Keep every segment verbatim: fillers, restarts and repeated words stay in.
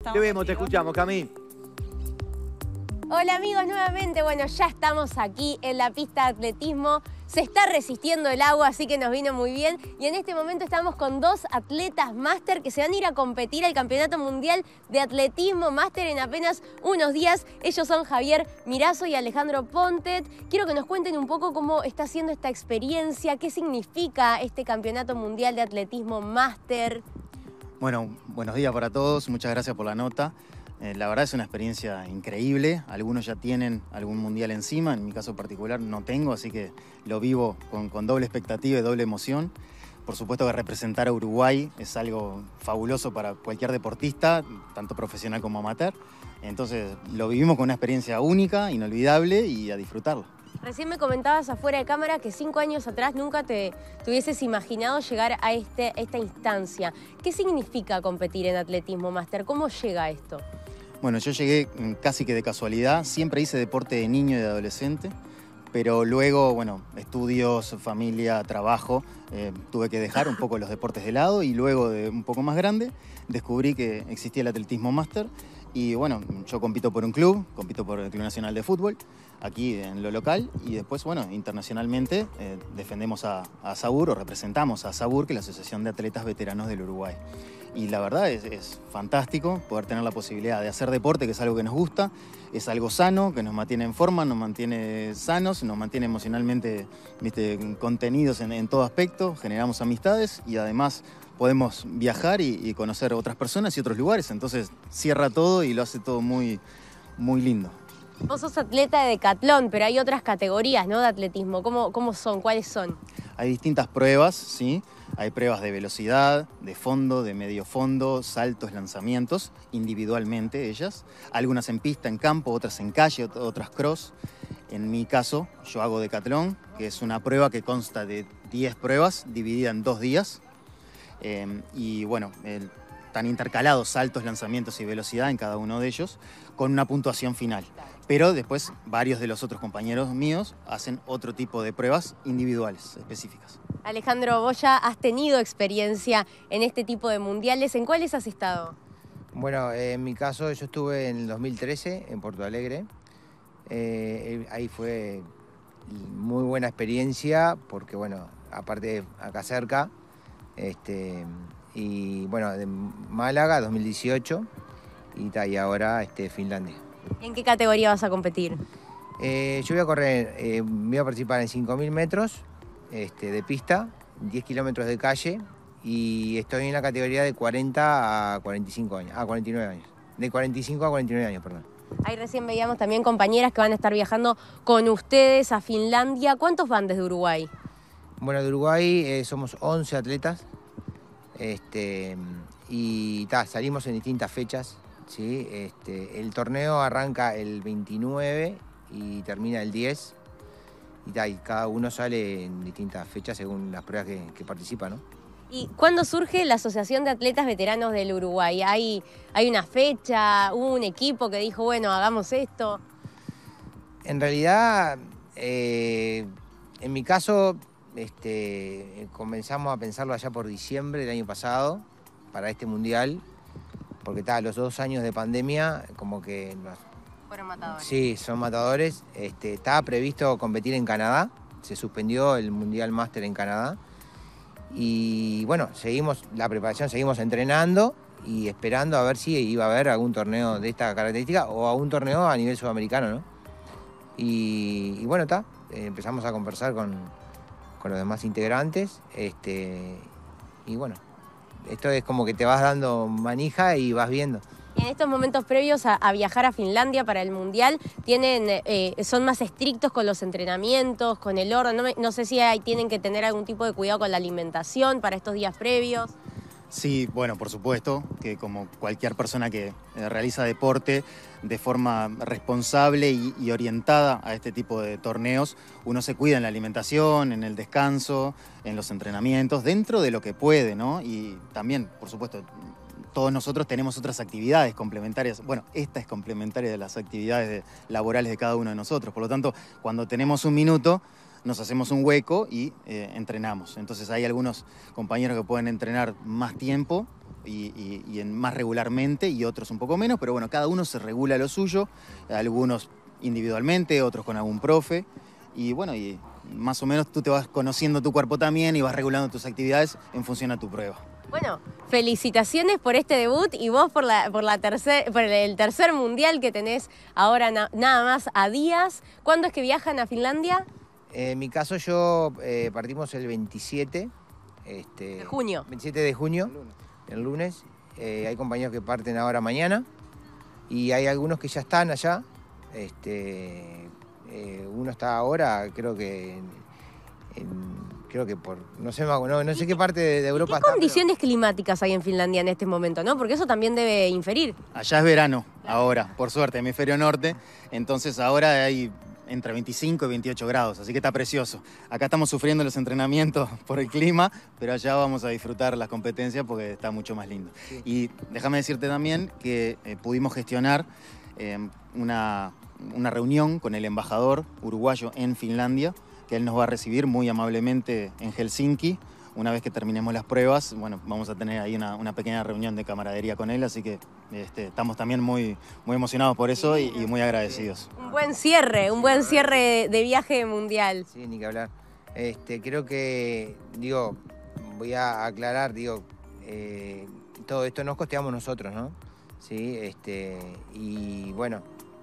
Te vemos, te escuchamos, Cami. Hola amigos, nuevamente, bueno, ya estamos aquí en la pista de atletismo. Se está resistiendo el agua, así que nos vino muy bien. Y en este momento estamos con dos atletas máster que se van a ir a competir al Campeonato Mundial de Atletismo Máster en apenas unos días. Ellos son Javier Mirazo y Alejandro Pontet. Quiero que nos cuenten un poco cómo está siendo esta experiencia, qué significa este Campeonato Mundial de Atletismo Máster. Bueno, buenos días para todos, muchas gracias por la nota. Eh, la verdad es una experiencia increíble, algunos ya tienen algún mundial encima, en mi caso particular no tengo, así que lo vivo con, con doble expectativa y doble emoción. Por supuesto que representar a Uruguay es algo fabuloso para cualquier deportista, tanto profesional como amateur. Entonces lo vivimos con una experiencia única, inolvidable y a disfrutarlo. Recién me comentabas afuera de cámara que cinco años atrás nunca te, te hubieses imaginado llegar a este, esta instancia. ¿Qué significa competir en atletismo máster? ¿Cómo llega a esto? Bueno, yo llegué casi que de casualidad, siempre hice deporte de niño y de adolescente, pero luego, bueno, estudios, familia, trabajo, eh, tuve que dejar un poco los deportes de lado y luego de un poco más grande descubrí que existía el atletismo máster y bueno, yo compito por un club, compito por el Club Nacional de Fútbol, aquí en lo local y después, bueno, internacionalmente eh, defendemos a, a SABUR o representamos a SABUR, que es la Asociación de Atletas Veteranos del Uruguay. Y la verdad es, es fantástico poder tener la posibilidad de hacer deporte, que es algo que nos gusta, es algo sano, que nos mantiene en forma, nos mantiene sanos, nos mantiene emocionalmente, ¿viste?, contenidos en, en todo aspecto, generamos amistades y además podemos viajar y, y conocer otras personas y otros lugares. Entonces cierra todo y lo hace todo muy, muy lindo. Vos sos atleta de decatlón, pero hay otras categorías, ¿no?, de atletismo. ¿Cómo, cómo son? ¿Cuáles son? Hay distintas pruebas, ¿sí? Hay pruebas de velocidad, de fondo, de medio fondo, saltos, lanzamientos, individualmente ellas. Algunas en pista, en campo, otras en calle, otras cross. En mi caso, yo hago decatlón, que es una prueba que consta de diez pruebas dividida en dos días. Eh, y bueno, el, están intercalados saltos, lanzamientos y velocidad en cada uno de ellos, con una puntuación final. Pero después varios de los otros compañeros míos hacen otro tipo de pruebas individuales, específicas. Alejandro, vos ya has tenido experiencia en este tipo de mundiales. ¿En cuáles has estado? Bueno, eh, en mi caso yo estuve en el dos mil trece en Porto Alegre. Eh, ahí fue muy buena experiencia porque, bueno, aparte acá cerca, este, y bueno, de Málaga dos mil dieciocho y, ta, y ahora este, Finlandia. ¿En qué categoría vas a competir? Eh, yo voy a correr, eh, voy a participar en cinco mil metros este, de pista, diez kilómetros de calle y estoy en la categoría de cuarenta a cuarenta y cinco años, a cuarenta y nueve años, de cuarenta y cinco a cuarenta y nueve años, perdón. Ahí recién veíamos también compañeras que van a estar viajando con ustedes a Finlandia. ¿Cuántos van desde Uruguay? Bueno, de Uruguay eh, somos once atletas este, y ta, salimos en distintas fechas. ¿Sí? Este, el torneo arranca el veintinueve y termina el diez y, ta, y cada uno sale en distintas fechas según las pruebas que, que participa, ¿no? ¿Y cuándo surge la Asociación de Atletas Veteranos del Uruguay? ¿Hay, hay una fecha, hubo un equipo que dijo, bueno, hagamos esto? En realidad, eh, en mi caso, este, comenzamos a pensarlo allá por diciembre del año pasado para este mundial. Porque está, los dos años de pandemia, como que... Nos... Fueron matadores. Sí, son matadores. Este, estaba previsto competir en Canadá, se suspendió el Mundial Máster en Canadá. Y bueno, seguimos la preparación, seguimos entrenando y esperando a ver si iba a haber algún torneo de esta característica o algún torneo a nivel sudamericano, ¿no? Y, y bueno, está, empezamos a conversar con, con los demás integrantes. Este, y bueno... Esto es como que te vas dando manija y vas viendo. Y en estos momentos previos a, a viajar a Finlandia para el Mundial, tienen, eh, son más estrictos con los entrenamientos, con el orden. No, me, no sé si hay, tienen que tener algún tipo de cuidado con la alimentación para estos días previos. Sí, bueno, por supuesto, que como cualquier persona que eh, realiza deporte de forma responsable y, y orientada a este tipo de torneos, uno se cuida en la alimentación, en el descanso, en los entrenamientos, dentro de lo que puede, ¿no? Y también, por supuesto, todos nosotros tenemos otras actividades complementarias. Bueno, esta es complementaria de las actividades de, laborales de cada uno de nosotros. Por lo tanto, cuando tenemos un minuto, nos hacemos un hueco y eh, entrenamos. Entonces hay algunos compañeros que pueden entrenar más tiempo y, y, y en más regularmente y otros un poco menos, pero bueno, cada uno se regula lo suyo, algunos individualmente, otros con algún profe, y bueno, y más o menos tú te vas conociendo tu cuerpo también y vas regulando tus actividades en función a tu prueba. Bueno, felicitaciones por este debut y vos por, la, por, la tercer, por el tercer mundial que tenés ahora na, nada más a días. ¿Cuándo es que viajan a Finlandia? Eh, en mi caso yo eh, partimos el veintisiete este, de junio. veintisiete de junio, el lunes. Eh, hay compañeros que parten ahora mañana y hay algunos que ya están allá. Este, eh, uno está ahora, creo que en, en, creo que por, no sé, no, no sé qué parte de, de Europa ¿Qué está. condiciones pero... climáticas hay en Finlandia en este momento, no? Porque eso también debe inferir. Allá es verano, ahora, por suerte, hemisferio norte, entonces ahora hay entre veinticinco y veintiocho grados, así que está precioso. Acá estamos sufriendo los entrenamientos por el clima, pero allá vamos a disfrutar las competencias porque está mucho más lindo. Sí. Y déjame decirte también que eh, pudimos gestionar eh, una, una reunión con el embajador uruguayo en Finlandia, que él nos va a recibir muy amablemente en Helsinki. Una vez que terminemos las pruebas, bueno, vamos a tener ahí una, una pequeña reunión de camaradería con él, así que este, estamos también muy, muy emocionados por eso y, y muy agradecidos. Un buen cierre, un buen cierre de viaje mundial. Sí, ni que hablar. Este, creo que, digo, voy a aclarar, digo, eh, todo esto nos costeamos nosotros, ¿no? Sí, este, y bueno,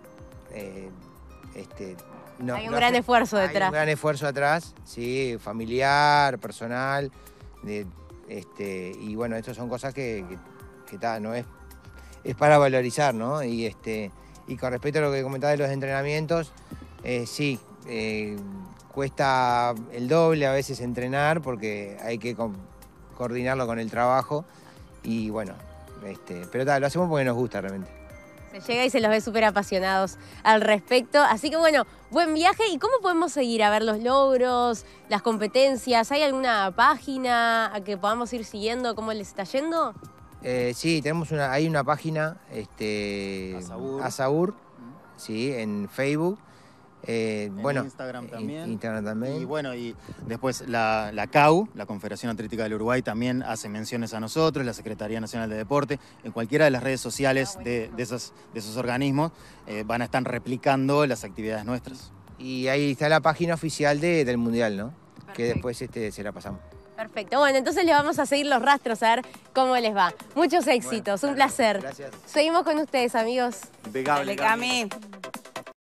eh, este... No, hay un no gran sé, esfuerzo detrás. Hay un gran esfuerzo atrás, sí, familiar, personal, de, este, y bueno, estas son cosas que, que, que ta, no es, es para valorizar, ¿no? Y, este, y con respecto a lo que comentaba de los entrenamientos, eh, sí, eh, cuesta el doble a veces entrenar porque hay que co coordinarlo con el trabajo y bueno, este, pero ta, lo hacemos porque nos gusta realmente. Se llega y se los ve súper apasionados al respecto. Así que bueno, buen viaje. ¿Y cómo podemos seguir a ver los logros, las competencias? ¿Hay alguna página a que podamos ir siguiendo cómo les está yendo? Eh, sí, tenemos una, hay una página, este, Asaur, Asaur sí, en Facebook. Eh, en bueno, Instagram también. Instagram también. Y bueno, y después la, la C A U, la Confederación Atlética del Uruguay, también hace menciones a nosotros, la Secretaría Nacional de Deporte, en cualquiera de las redes sociales ah, de, de, esos, de esos organismos eh, van a estar replicando las actividades nuestras. Y ahí está la página oficial de, del Mundial, ¿no? Perfecto. Que después este, se la pasamos. Perfecto, bueno, entonces les vamos a seguir los rastros a ver cómo les va. Muchos éxitos, bueno, un placer. Gracias. Seguimos con ustedes, amigos. Impecable, Cami.